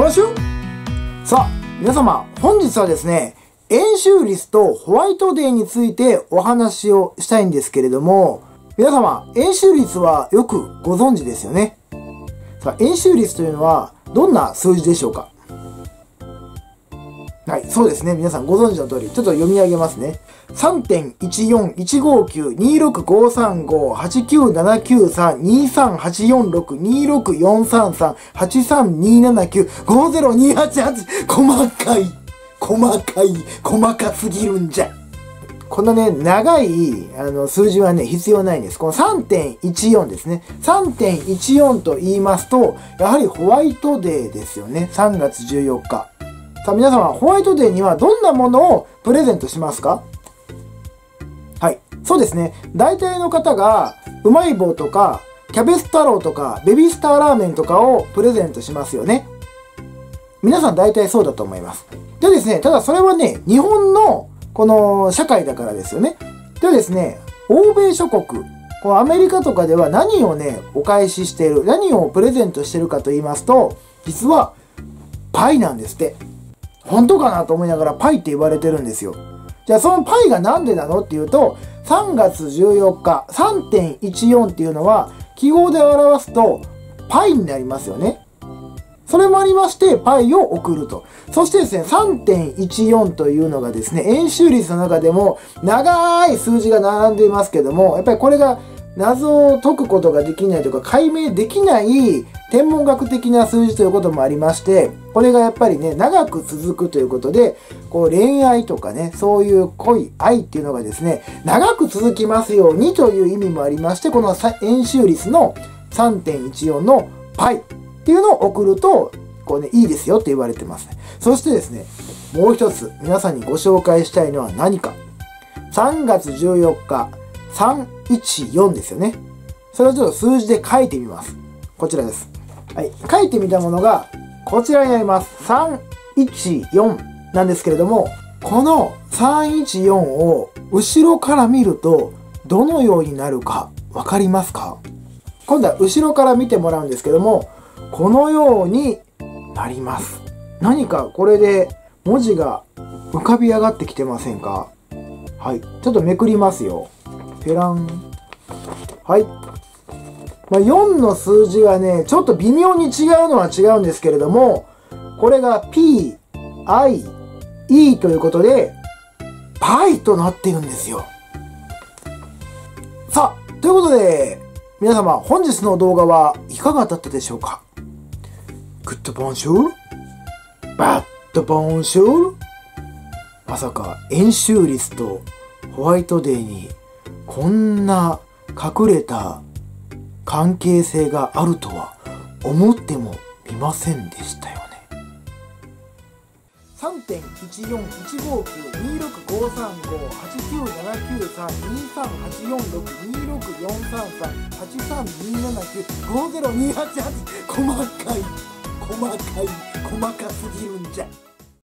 ボンシュさあ、皆様、本日はですね、円周率とホワイトデーについてお話をしたいんですけれども、皆様、円周率はよくご存知ですよね。さあ、円周率というのはどんな数字でしょうか？はい、そうですね。皆さんご存知の通り、ちょっと読み上げますね。3.14159265352389792383279502888細かすぎるんじゃ。こんなね、長い、数字はね、必要ないんです。この 3.14 ですね。3.14 と言いますと、やはりホワイトデーですよね。3月14日。さあ皆様、ホワイトデーにはどんなものをプレゼントしますか？はい。そうですね。大体の方が、うまい棒とか、キャベツ太郎とか、ベビースターラーメンとかをプレゼントしますよね。皆さん大体そうだと思います。でですね、ただそれはね、日本のこの社会だからですよね。でですね、欧米諸国、このアメリカとかでは何をね、お返ししている、何をプレゼントしているかと言いますと、実はパイなんですって。本当かなと思いながらパイって言われてるんですよ。じゃあそのパイがなんでなのっていうと、3月14日、3.14 っていうのは、記号で表すと、パイになりますよね。それもありまして、パイを送ると。そしてですね、3.14 というのがですね、円周率の中でも長い数字が並んでいますけども、やっぱりこれが謎を解くことができないとか、解明できない天文学的な数字ということもありまして、これがやっぱりね、長く続くということで、こう恋愛とかね、そういう恋、愛っていうのがですね、長く続きますようにという意味もありまして、この円周率の 3.14 のパイっていうのを送ると、こうね、いいですよって言われてますね。そしてですね、もう一つ皆さんにご紹介したいのは何か。3月14日、314ですよね。それをちょっと数字で書いてみます。こちらです。はい。書いてみたものが、こちらになります。314なんですけれども、この314を後ろから見ると、どのようになるかわかりますか？今度は後ろから見てもらうんですけども、このようになります。何かこれで文字が浮かび上がってきてませんか？はい。ちょっとめくりますよ。ペラン。はい。4の数字がね、ちょっと微妙に違うのは違うんですけれども、これが P、I、E ということで、パイとなっているんですよ。さあ、ということで、皆様、本日の動画はいかがだったでしょうか？グッドボンシュール？バッドボンシュール？まさか、円周率とホワイトデーに、こんな隠れた関係性があるとは思ってもみませんでしたよね。3.14159265352384972384623383279502888細かすぎるんじゃ。